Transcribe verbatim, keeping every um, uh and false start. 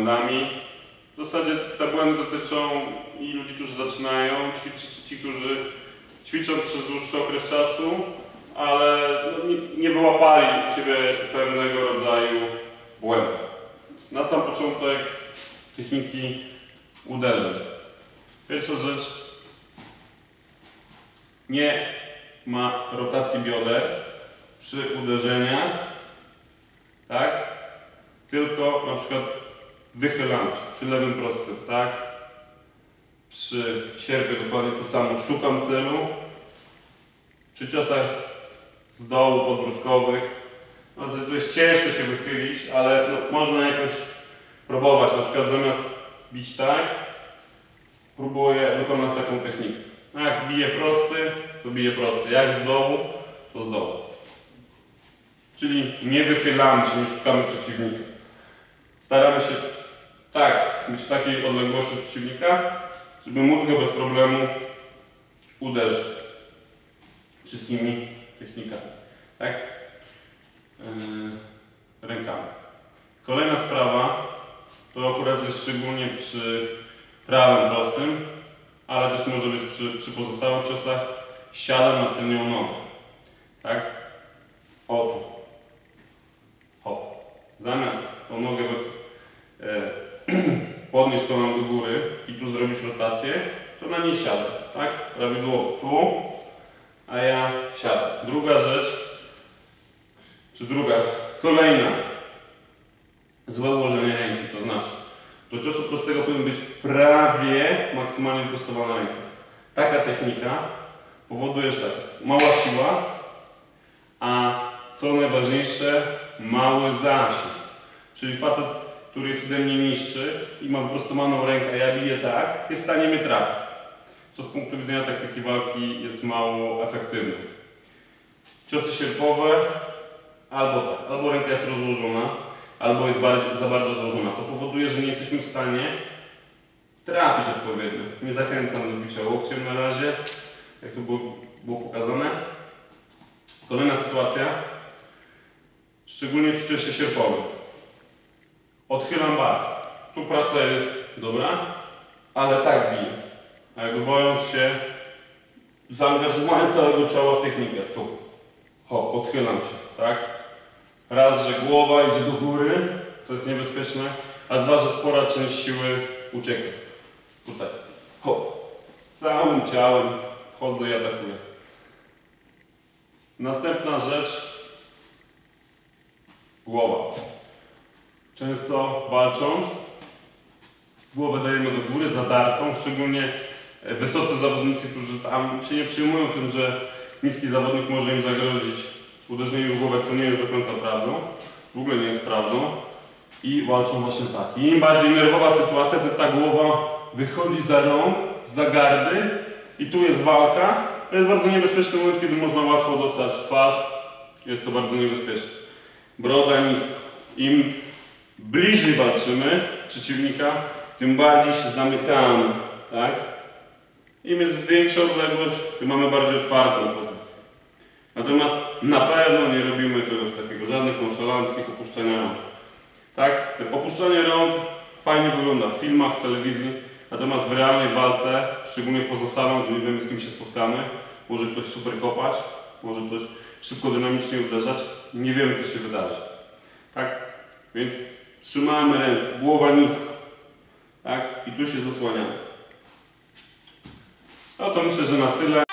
błędami. W zasadzie te błędy dotyczą i ludzi, którzy zaczynają, ci, ci, ci którzy ćwiczą przez dłuższy okres czasu, ale no, nie, nie wyłapali u siebie pewnego rodzaju błędów. Na sam początek techniki uderzeń. Pierwsza rzecz, nie ma rotacji bioder przy uderzeniach, tak? Tylko na przykład wychylam się przy lewym prostym, tak? Przy sierpie dokładnie to samo, szukam celu. Przy ciosach z dołu podbródkowych, no, to jest ciężko się wychylić, ale no, można jakoś próbować, na przykład zamiast bić tak, próbuję wykonać taką technikę. No, jak bije prosty, to bije prosty, jak z dołu, to z dołu. Czyli nie wychylamy się, nie szukamy przeciwnika. Staramy się tak, być w takiej odległości od przeciwnika, żeby móc go bez problemu uderzyć wszystkimi technikami, tak? Yy, rękami. Kolejna sprawa, to akurat jest szczególnie przy prawym prostym, ale też może być przy, przy pozostałych ciosach, siadam na tylnią nogę, tak? O tu. Hop. Zamiast tą nogę e, podnieść kolan do góry i tu zrobić rotację, to na niej siadam, tak? Prawidłowo tu, a ja siadam. Druga rzecz, czy druga, kolejna, złe ułożenie ręki, to znaczy do ciosu prostego powinien być prawie maksymalnie prostowana ręka. Taka technika powoduje, że tak jest mała siła, a co najważniejsze, mały zasięg. Czyli facet, który jest ode mnie niższy i ma wyprostowaną rękę, a ja biję tak, jest w stanie mnie trafić. Co z punktu widzenia taktyki walki jest mało efektywne. Ciosy sierpowe, albo tak, albo ręka jest rozłożona, albo jest bardziej, za bardzo złożona. To powoduje, że nie jesteśmy w stanie trafić odpowiednio. Nie zachęcam do bicia łokciem na razie, jak to było, było pokazane. Kolejna sytuacja, szczególnie przy ciosie sierpowym. Odchylam bark. Tu praca jest dobra, ale tak biję. A jakby bojąc się zaangażowania całego ciała w technikę. Tu. Hop, odchylam się, tak? Raz, że głowa idzie do góry, co jest niebezpieczne, a dwa, że spora część siły ucieka. Tutaj. Hop. Całym ciałem wchodzę i atakuję. Następna rzecz. Głowa. Często walcząc, głowę dajemy do góry, zadartą, szczególnie wysocy zawodnicy, którzy tam się nie przyjmują tym, że niski zawodnik może im zagrozić uderzeniem w głowę, co nie jest do końca prawdą, w ogóle nie jest prawdą i walczą właśnie tak. I im bardziej nerwowa sytuacja, tym ta głowa wychodzi za rąk, za gardy i tu jest walka. To jest bardzo niebezpieczny moment, kiedy można łatwo dostać w twarz. Jest to bardzo niebezpieczne. Broda niska. Im bliżej walczymy przeciwnika, tym bardziej się zamykamy, tak? Im jest większa odległość, tym mamy bardziej otwartą pozycję. Natomiast na pewno nie robimy czegoś takiego, żadnych nonszalanckich opuszczania rąk. Tak? Opuszczanie rąk fajnie wygląda w filmach, w telewizji, natomiast w realnej walce, szczególnie poza salą, gdzie nie wiemy, z kim się spotkamy, może ktoś super kopać, może ktoś szybko, dynamicznie uderzać, nie wiemy, co się wydarzy. Tak? Więc trzymamy ręce, głowa nisko, tak? I tu się zasłaniamy. No to myślę, że na tyle.